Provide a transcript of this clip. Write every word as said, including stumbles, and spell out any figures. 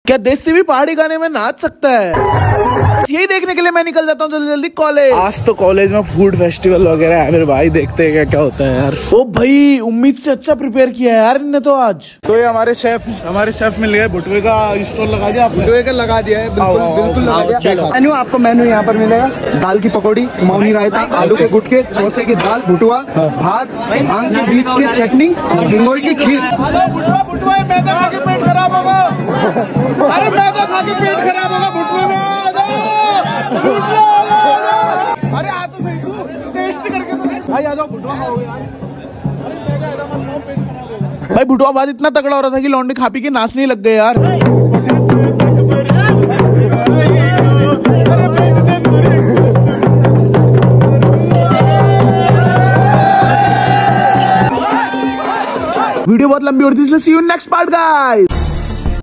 क्या देसी भी पहाड़ी गाने में नाच सकता है? बस यही देखने के लिए मैं निकल जाता हूँ जल्दी जल्दी कॉलेज। आज तो कॉलेज में फूड फेस्टिवल वगैरह है मेरे भाई, देखते हैं क्या क्या होता है यार। ओ भाई, उम्मीद से अच्छा प्रिपेयर किया है यार इनने तो आज। तो ये हमारे शेफ हमारे शेफ मिल गए। भुटवे का स्टॉल लगा दिया आपने? भुटवे का लगा दिया है, बिल्कुल बिल्कुल लगा दिया। मेन्यू आपको मेन्यू यहाँ पर मिलेगा। दाल की पकौड़ी, मौनी रायता, आलू के गुटके, चौसे की दाल, भुटुआ, भात, भांग के बीच की चटनी, झिंगुर की खीर। भुटवा भुटवा मैदा खा के पेट खराब होगा। अरे मैदा खा के पेट खराब होगा भुटवे में। अरे आ तो सही तू, टेस्ट करके तो भाई आ जाओ भुटवा खाओगे यार। अरे मैदा ऐसा मत खाओ, पेट खराब होगा। भाई भुटवा बाद इतना तगड़ा हो रहा था कि लौंडे खा पी के नाचने लग गए यार। वीडियो बहुत लंबी होती है इसलिए see you next part guys.